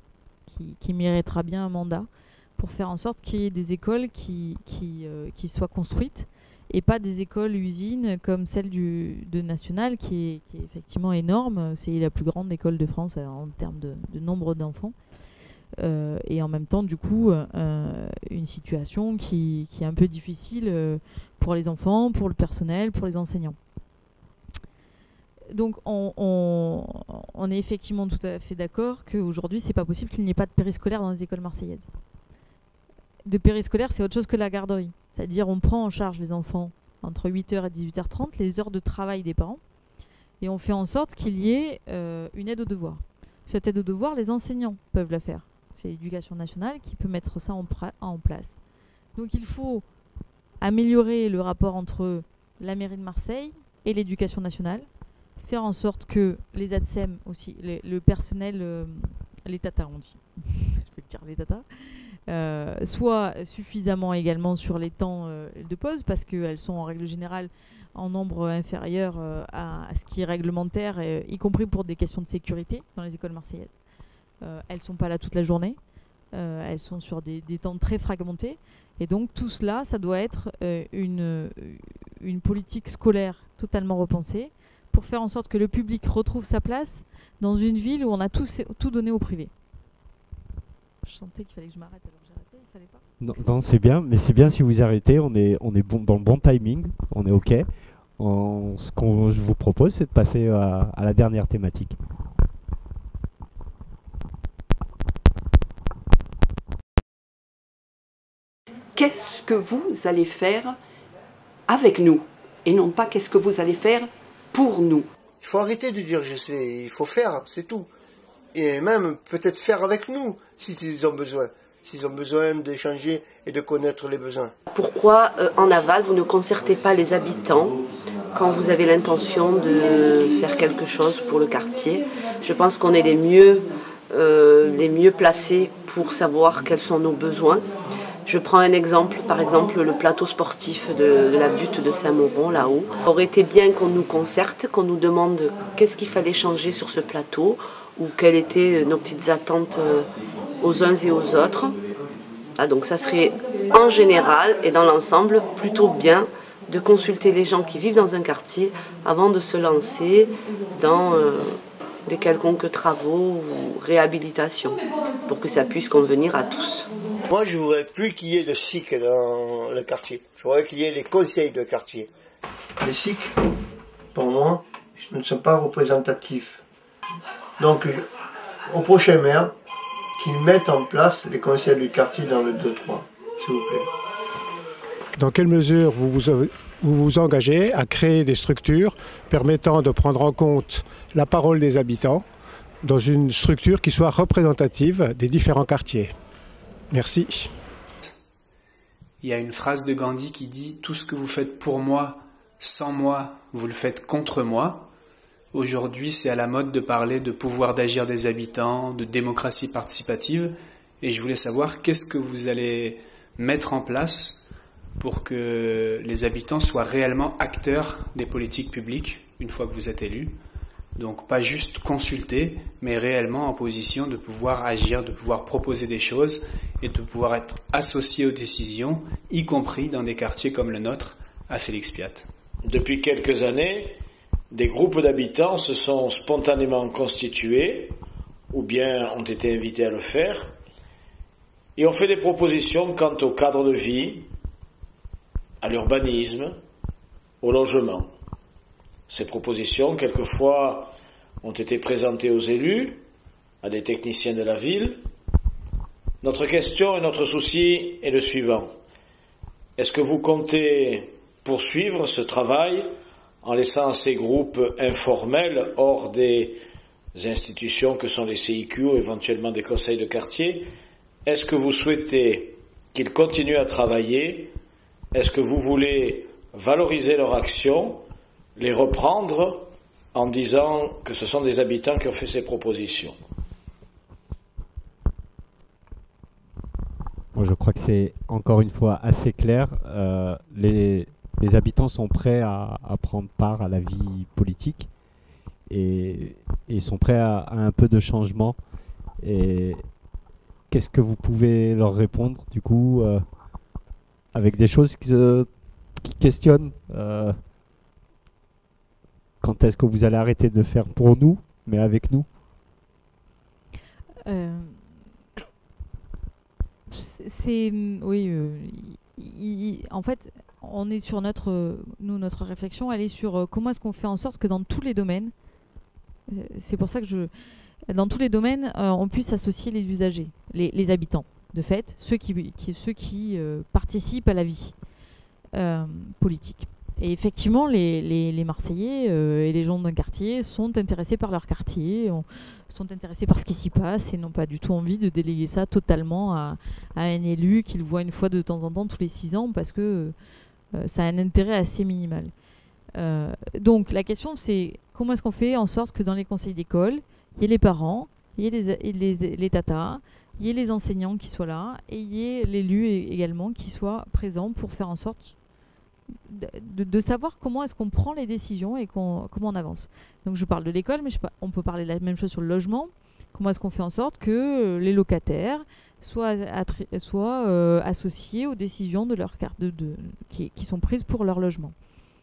qui, qui méritera bien un mandat pour faire en sorte qu'il y ait des écoles qui, qui, euh, qui soient construites et pas des écoles usines comme celle du, de National qui est, qui est effectivement énorme. C'est la plus grande école de France euh, en termes de, de nombre d'enfants. Euh, et en même temps, du coup, euh, une situation qui, qui est un peu difficile euh, pour les enfants, pour le personnel, pour les enseignants. Donc, on, on, on est effectivement tout à fait d'accord qu'aujourd'hui, c'est pas possible qu'il n'y ait pas de périscolaire dans les écoles marseillaises. De périscolaire, c'est autre chose que la garderie. C'est-à-dire, on prend en charge les enfants entre huit heures et dix-huit heures trente, les heures de travail des parents, et on fait en sorte qu'il y ait euh, une aide aux devoirs. Cette aide aux devoirs, les enseignants peuvent la faire. C'est l'Éducation nationale qui peut mettre ça en, en place. Donc il faut améliorer le rapport entre la mairie de Marseille et l'Éducation nationale, faire en sorte que les A T S E M aussi, les, le personnel, euh, les tatas on dit, je peux dire les tatas, euh, soit suffisamment également sur les temps euh, de pause, parce qu'elles sont en règle générale en nombre inférieur euh, à, à ce qui est réglementaire, euh, y compris pour des questions de sécurité dans les écoles marseillaises. Euh, elles ne sont pas là toute la journée, euh, elles sont sur des, des temps très fragmentés, et donc tout cela, ça doit être euh, une, une politique scolaire totalement repensée pour faire en sorte que le public retrouve sa place dans une ville où on a tout, tout donné au privé. Je sentais qu'il fallait que je m'arrête, alors j'ai arrêté, il fallait pas. Non, non c'est bien, mais c'est bien si vous arrêtez, on est, on est bon, dans le bon timing, on est OK. On, ce que je vous propose, c'est de passer à, à la dernière thématique. Qu'est-ce que vous allez faire avec nous et non pas qu'est-ce que vous allez faire pour nous. Il faut arrêter de dire je sais, il faut faire, c'est tout. Et même peut-être faire avec nous s'ils ont besoin, s'ils ont besoin d'échanger et de connaître les besoins. Pourquoi euh, en aval vous ne concertez pas les habitants quand vous avez l'intention de faire quelque chose pour le quartier? Je pense qu'on est les mieux, euh, les mieux placés pour savoir quels sont nos besoins. Je prends un exemple, par exemple le plateau sportif de, de la butte de Saint-Mauron, là-haut. Il aurait été bien qu'on nous concerte, qu'on nous demande qu'est-ce qu'il fallait changer sur ce plateau ou quelles étaient nos petites attentes aux uns et aux autres. Ah, donc ça serait en général et dans l'ensemble plutôt bien de consulter les gens qui vivent dans un quartier avant de se lancer dans euh, des quelconques travaux ou réhabilitations pour que ça puisse convenir à tous. Moi, je ne voudrais plus qu'il y ait de S I C dans le quartier. Je voudrais qu'il y ait les conseils de quartier. Les S I C, pour moi, ne sont pas représentatifs. Donc, au prochain maire, qu'ils mettent en place les conseils du quartier dans le deux trois, s'il vous plaît. Dans quelle mesure vous vous, vous vous engagez à créer des structures permettant de prendre en compte la parole des habitants dans une structure qui soit représentative des différents quartiers? Merci. Il y a une phrase de Gandhi qui dit « Tout ce que vous faites pour moi, sans moi, vous le faites contre moi ». Aujourd'hui, c'est à la mode de parler de pouvoir d'agir des habitants, de démocratie participative. Et je voulais savoir qu'est-ce que vous allez mettre en place pour que les habitants soient réellement acteurs des politiques publiques une fois que vous êtes élus. Donc pas juste consulter, mais réellement en position de pouvoir agir, de pouvoir proposer des choses et de pouvoir être associé aux décisions, y compris dans des quartiers comme le nôtre, à Félix-Piat. Depuis quelques années, des groupes d'habitants se sont spontanément constitués, ou bien ont été invités à le faire, et ont fait des propositions quant au cadre de vie, à l'urbanisme, au logement. Ces propositions, quelquefois, ont été présentées aux élus, à des techniciens de la ville. Notre question et notre souci est le suivant. Est-ce que vous comptez poursuivre ce travail en laissant ces groupes informels hors des institutions que sont les C I Q ou éventuellement des conseils de quartier? Est-ce que vous souhaitez qu'ils continuent à travailler? Est-ce que vous voulez valoriser leur action, les reprendre en disant que ce sont des habitants qui ont fait ces propositions? Moi, je crois que c'est encore une fois assez clair. Euh, les, les habitants sont prêts à, à prendre part à la vie politique et, et ils sont prêts à, à un peu de changement. Et, qu'est-ce que vous pouvez leur répondre, du coup, euh, avec des choses qui, euh, qui questionnent euh, quand est-ce que vous allez arrêter de faire pour nous, mais avec nous? euh, C'est... Oui, euh, il, il, en fait, on est sur notre... Nous, notre réflexion, elle est sur euh, comment est-ce qu'on fait en sorte que dans tous les domaines, c'est pour ça que je... Dans tous les domaines, euh, on puisse associer les usagers, les, les habitants, de fait, ceux qui, qui, ceux qui euh, participent à la vie euh, politique. Et effectivement, les, les, les Marseillais euh, et les gens d'un quartier sont intéressés par leur quartier, on, sont intéressés par ce qui s'y passe et n'ont pas du tout envie de déléguer ça totalement à, à un élu qu'ils voient une fois de temps en temps tous les six ans parce que euh, ça a un intérêt assez minimal. Euh, donc la question c'est comment est-ce qu'on fait en sorte que dans les conseils d'école, il y ait les parents, il y ait les, les, les tatas, il y ait les enseignants qui soient là et il y ait l'élu également qui soit présent pour faire en sorte de, de, de savoir comment est-ce qu'on prend les décisions et qu'on, comment on avance. Donc je parle de l'école, mais je, on peut parler de la même chose sur le logement. Comment est-ce qu'on fait en sorte que les locataires soient, soient euh, associés aux décisions de leur carte de, de, qui, qui sont prises pour leur logement.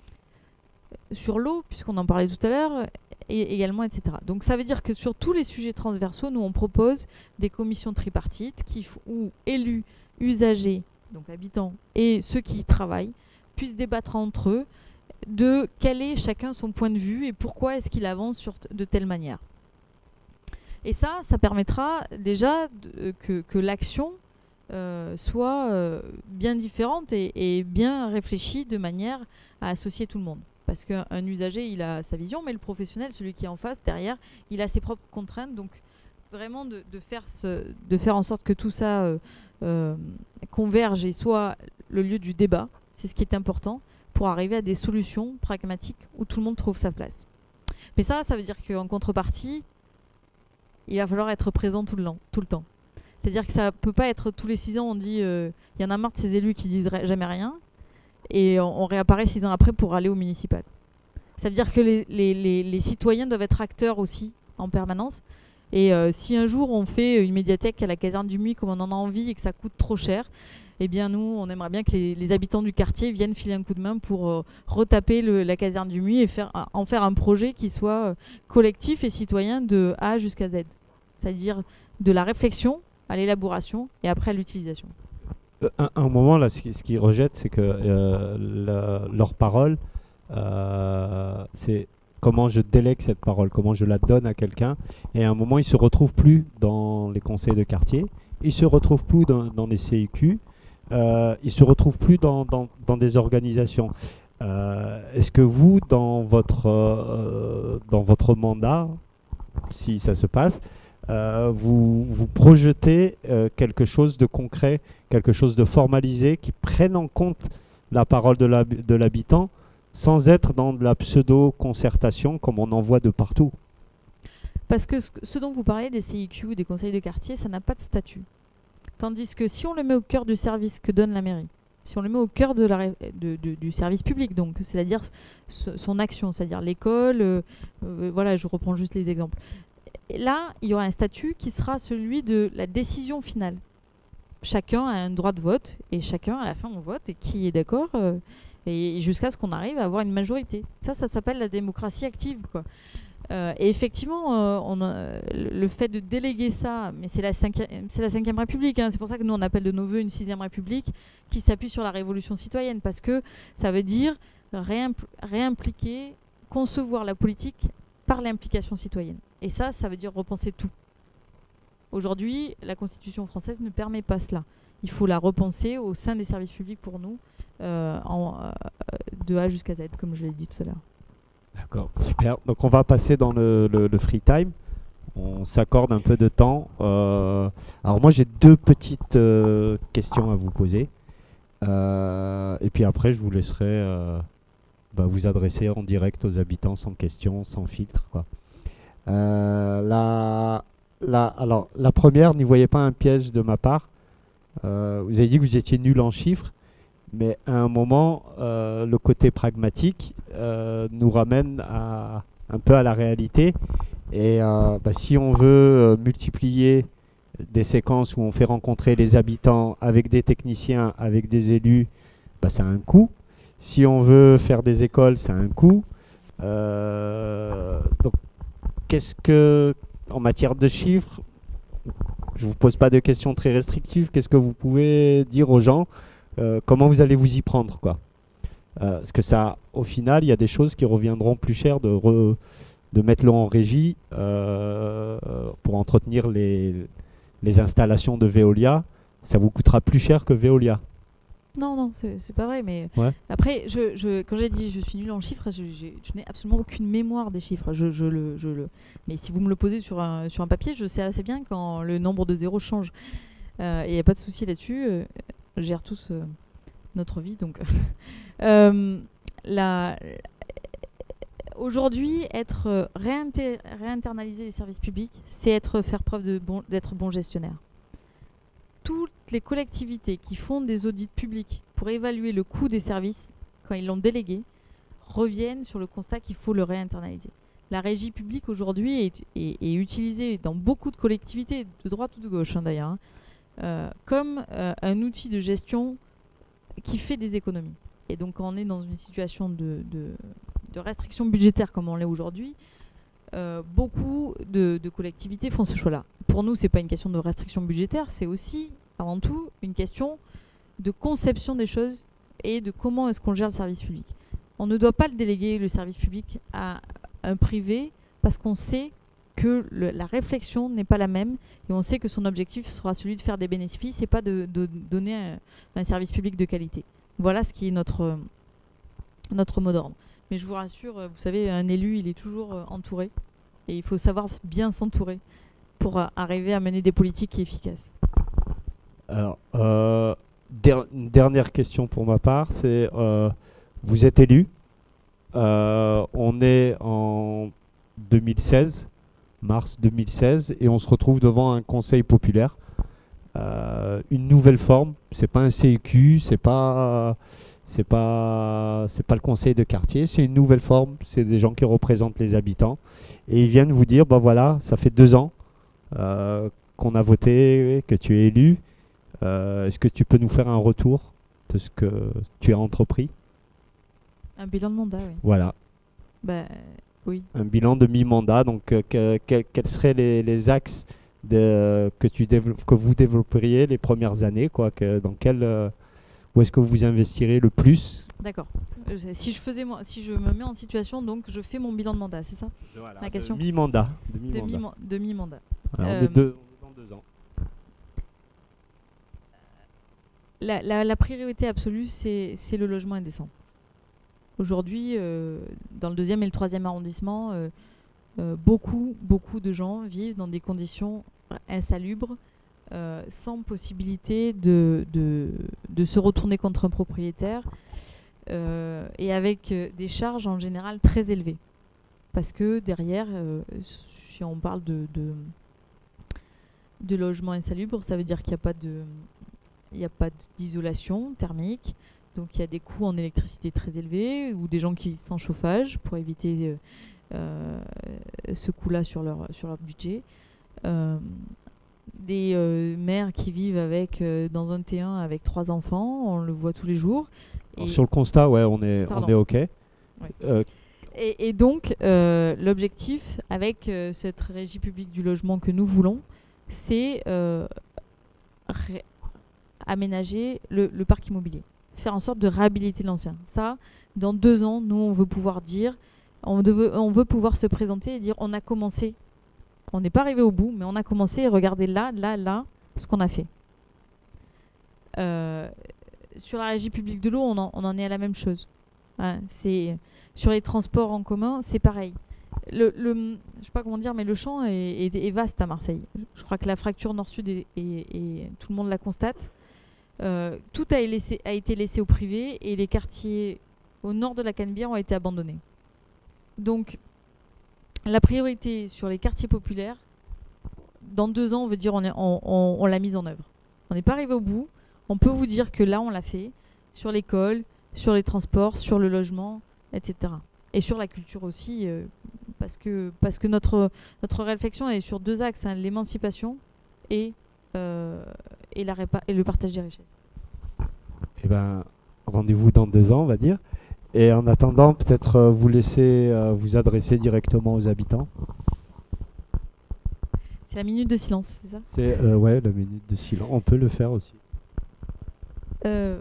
Sur l'eau, puisqu'on en parlait tout à l'heure, et également, et cetera. Donc ça veut dire que sur tous les sujets transversaux, nous on propose des commissions tripartites qui, où élus, usagers, donc habitants, et ceux qui y travaillent, puissent débattre entre eux de quel est chacun son point de vue et pourquoi est-ce qu'il avance sur de telle manière. Et ça, ça permettra déjà de, que, que l'action euh, soit euh, bien différente et, et bien réfléchie de manière à associer tout le monde. Parce qu'un usager, il a sa vision, mais le professionnel, celui qui est en face, derrière, il a ses propres contraintes. Donc, vraiment, de, de, faire, ce, de faire en sorte que tout ça euh, euh, converge et soit le lieu du débat, c'est ce qui est important, pour arriver à des solutions pragmatiques où tout le monde trouve sa place. Mais ça, ça veut dire qu'en contrepartie, il va falloir être présent tout le, long, tout le temps. C'est-à-dire que ça ne peut pas être tous les six ans, on dit, euh, il y en a marre de ces élus qui disent jamais rien, et on, on réapparaît six ans après pour aller au municipal. Ça veut dire que les, les, les, les citoyens doivent être acteurs aussi en permanence. Et euh, si un jour on fait une médiathèque à la caserne du Muy comme on en a envie et que ça coûte trop cher, eh bien nous, on aimerait bien que les, les habitants du quartier viennent filer un coup de main pour euh, retaper le, la caserne du Muy et faire, en faire un projet qui soit euh, collectif et citoyen de A jusqu'à Z. C'est-à-dire de la réflexion à l'élaboration et après à l'utilisation. Un, un moment, là, ce qu'ils qui rejettent, c'est que euh, la, leur parole, euh, c'est comment je délègue cette parole, comment je la donne à quelqu'un. Et à un moment, ils ne se retrouvent plus dans les conseils de quartier, ils ne se retrouvent plus dans, dans les C I Q, euh, ils ne se retrouvent plus dans, dans, dans des organisations. Euh, est-ce que vous, dans votre, euh, dans votre mandat, si ça se passe, Euh, vous, vous projetez euh, quelque chose de concret, quelque chose de formalisé qui prenne en compte la parole de l'habitant sans être dans de la pseudo-concertation comme on en voit de partout? Parce que ce, ce dont vous parlez des C I Q ou des conseils de quartier, ça n'a pas de statut. Tandis que si on le met au cœur du service que donne la mairie, si on le met au cœur de la, de, de, du service public, donc c'est-à-dire son action, c'est-à-dire l'école, euh, euh, voilà, je reprends juste les exemples. Et là, il y aura un statut qui sera celui de la décision finale. Chacun a un droit de vote et chacun, à la fin, on vote et qui est d'accord euh, et jusqu'à ce qu'on arrive à avoir une majorité. Ça, ça s'appelle la démocratie active, quoi. Euh, et effectivement, euh, on a, le fait de déléguer ça, mais c'est la cinquième, c'est la cinquième République, hein, c'est pour ça que nous on appelle de nos voeux une sixième République qui s'appuie sur la révolution citoyenne, parce que ça veut dire réimpl réimpliquer, concevoir la politique par l'implication citoyenne. Et ça, ça veut dire repenser tout. Aujourd'hui, la Constitution française ne permet pas cela. Il faut la repenser au sein des services publics pour nous, euh, en, euh, de A jusqu'à Z, comme je l'ai dit tout à l'heure. D'accord, super. Donc on va passer dans le, le, le free time. On s'accorde un peu de temps. Euh, alors moi j'ai deux petites euh, questions à vous poser. Euh, et puis après je vous laisserai euh, bah, vous adresser en direct aux habitants sans questions, sans filtre, quoi. Euh, la, la, alors la première, n'y voyez pas un piège de ma part. Euh, vous avez dit que vous étiez nul en chiffres. Mais à un moment, euh, le côté pragmatique euh, nous ramène à, un peu à la réalité. Et euh, bah, si on veut euh, multiplier des séquences où on fait rencontrer les habitants avec des techniciens, avec des élus, bah, ça a un coût. Si on veut faire des écoles, ça a un coût. Euh, donc, qu'est-ce que, en matière de chiffres, je ne vous pose pas de questions très restrictives, qu'est-ce que vous pouvez dire aux gens, euh, comment vous allez vous y prendre, quoi. Euh, parce que ça, au final, il y a des choses qui reviendront plus cher de, re, de mettre l'eau en régie euh, pour entretenir les, les installations de Veolia. Ça vous coûtera plus cher que Veolia. Non, non, c'est pas vrai. Mais ouais. Après, je, je, quand j'ai dit je suis nul en chiffres, je, je, je n'ai absolument aucune mémoire des chiffres. Je, je le, je le... Mais si vous me le posez sur un, sur un papier, je sais assez bien quand le nombre de zéros change. Il euh, n'y a pas de souci là-dessus. Euh, je gère tous euh, notre vie. Donc, euh, la... Aujourd'hui, être réinter... réinternaliser les services publics, c'est être faire preuve de bon, d'être bon gestionnaire. Toutes les collectivités qui font des audits publics pour évaluer le coût des services, quand ils l'ont délégué, reviennent sur le constat qu'il faut le réinternaliser. La régie publique aujourd'hui est, est, est utilisée dans beaucoup de collectivités, de droite ou de gauche hein, d'ailleurs, hein, euh, comme euh, un outil de gestion qui fait des économies. Et donc quand on est dans une situation de, de, de restriction budgétaire comme on l'est aujourd'hui, Euh, beaucoup de, de collectivités font ce choix-là. Pour nous, ce n'est pas une question de restriction budgétaire, c'est aussi, avant tout, une question de conception des choses et de comment est-ce qu'on gère le service public. On ne doit pas le déléguer, le service public, à un privé parce qu'on sait que le, la réflexion n'est pas la même et on sait que son objectif sera celui de faire des bénéfices et pas de, de donner un, un service public de qualité. Voilà ce qui est notre, notre mot d'ordre. Mais je vous rassure, vous savez, un élu, il est toujours euh, entouré. Et il faut savoir bien s'entourer pour euh, arriver à mener des politiques efficaces. Alors, euh, der une dernière question pour ma part, c'est euh, vous êtes élu. Euh, on est en deux mille seize, mars deux mille seize, et on se retrouve devant un conseil populaire. Euh, une nouvelle forme, c'est pas un C E Q, c'est pas... C'est pas, c'est pas le conseil de quartier, c'est une nouvelle forme, c'est des gens qui représentent les habitants. Et ils viennent vous dire, ben voilà, ça fait deux ans euh, qu'on a voté, que tu es élu. Euh, est-ce que tu peux nous faire un retour de ce que tu as entrepris? Un bilan de mandat, oui. Voilà. Bah, oui. Un bilan de mi-mandat, donc euh, que, que, quels seraient les, les axes de, que, tu que vous développeriez les premières années, quoi, que, dans quel... Euh, où est-ce que vous vous investirez le plus? D'accord. Si je faisais, si je me mets en situation, donc je fais mon bilan de mandat, c'est ça voilà, la question? De mi-mandat. De mi-mandat. Alors, euh, on est deux, dans deux ans. La, la, la priorité absolue, c'est le logement indécent. Aujourd'hui, euh, dans le deuxième et le troisième arrondissement, euh, euh, beaucoup, beaucoup de gens vivent dans des conditions insalubres, Euh, sans possibilité de, de, de se retourner contre un propriétaire euh, et avec euh, des charges en général très élevées. Parce que derrière, euh, si on parle de, de, de logement insalubre, ça veut dire qu'il n'y a pas de, il n'y a pas d'isolation thermique, donc il y a des coûts en électricité très élevés ou des gens qui vivent sans chauffage pour éviter euh, euh, ce coût-là sur leur, sur leur budget. Euh, des euh, mères qui vivent avec, euh, dans un T un avec trois enfants, on le voit tous les jours. Et sur le constat, ouais, on est, on est OK. Ouais. Euh, et, et donc, euh, l'objectif avec euh, cette régie publique du logement que nous voulons, c'est euh, aménager le, le parc immobilier, faire en sorte de réhabiliter l'ancien. Ça, dans deux ans, nous, on veut pouvoir dire, on, veut, on veut pouvoir se présenter et dire, on a commencé. On n'est pas arrivé au bout, mais on a commencé et regardez là, là, là, ce qu'on a fait. Euh, sur la régie publique de l'eau, on, on en est à la même chose. Hein, c'est sur les transports en commun, c'est pareil. Le, le, je sais pas comment dire, mais le champ est, est, est vaste à Marseille. Je crois que la fracture nord-sud, est, est, est, tout le monde la constate. Euh, tout a, laissé, a été laissé au privé et les quartiers au nord de la Canebière ont été abandonnés. Donc, la priorité sur les quartiers populaires, dans deux ans, on veut dire on, est, on, on, on l'a mise en œuvre. On n'est pas arrivé au bout. On peut vous dire que là, on l'a fait sur l'école, sur les transports, sur le logement, et cetera. Et sur la culture aussi, euh, parce que, parce que notre, notre réflexion est sur deux axes, hein, l'émancipation et euh, et, la répa et le partage des richesses. Eh ben, rendez-vous dans deux ans, on va dire. Et en attendant, peut-être euh, vous laisser euh, vous adresser directement aux habitants. C'est la minute de silence, c'est ça? C'est euh, ouais, la minute de silence. On peut le faire aussi. Euh...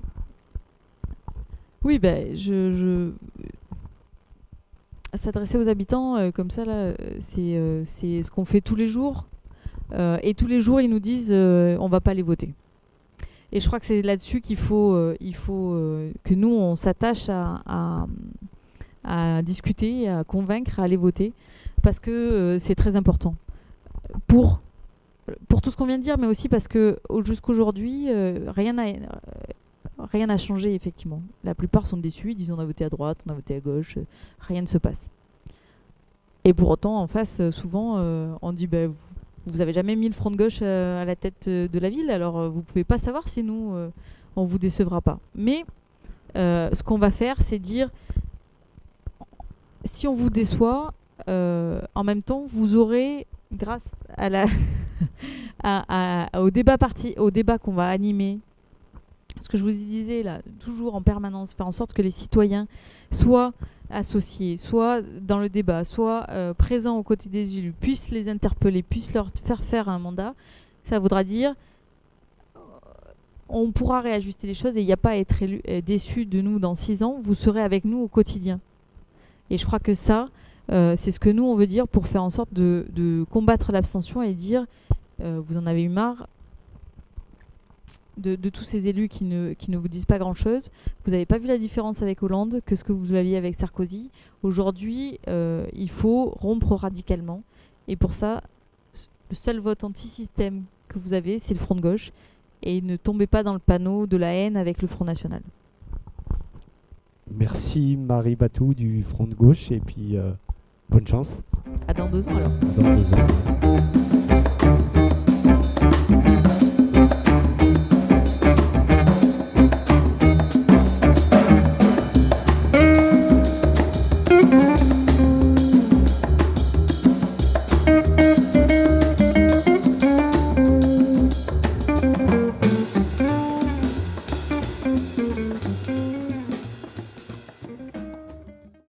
Oui, ben, je, je... s'adresser aux habitants euh, comme ça là, c'est euh, c'est ce qu'on fait tous les jours. Euh, et tous les jours, ils nous disent euh, on va pas les voter. Et je crois que c'est là-dessus qu'il faut, euh, il faut euh, que nous, on s'attache à, à, à discuter, à convaincre, à aller voter, parce que euh, c'est très important. Pour, pour tout ce qu'on vient de dire, mais aussi parce que jusqu'aujourd'hui, euh, rien n'a euh, rien n'a changé, effectivement. La plupart sont déçus, ils disent on a voté à droite, on a voté à gauche, euh, rien ne se passe. Et pour autant, en face, souvent, euh, on dit bah, vous avez jamais mis le front de gauche euh, à la tête euh, de la ville, alors euh, vous pouvez pas savoir si nous, euh, on vous décevra pas. Mais euh, ce qu'on va faire, c'est dire, si on vous déçoit, euh, en même temps, vous aurez, grâce à la à, à, au débat parti, au débat qu'on va animer, ce que je vous disais là, toujours en permanence, faire en sorte que les citoyens soient associés, soit dans le débat, soit euh, présents aux côtés des élus, puissent les interpeller, puissent leur faire faire un mandat, ça voudra dire on pourra réajuster les choses et il n'y a pas à être élu, euh, déçu de nous dans six ans, vous serez avec nous au quotidien. Et je crois que ça, euh, c'est ce que nous on veut dire pour faire en sorte de, de combattre l'abstention et dire euh, vous en avez eu marre De, de tous ces élus qui ne, qui ne vous disent pas grand-chose. Vous n'avez pas vu la différence avec Hollande que ce que vous aviez avec Sarkozy. Aujourd'hui, euh, il faut rompre radicalement. Et pour ça, le seul vote anti-système que vous avez, c'est le Front de gauche. Et ne tombez pas dans le panneau de la haine avec le Front National. Merci Marie Batou du Front de gauche et puis euh, bonne chance. À dans deux ans alors. À dans deux ans.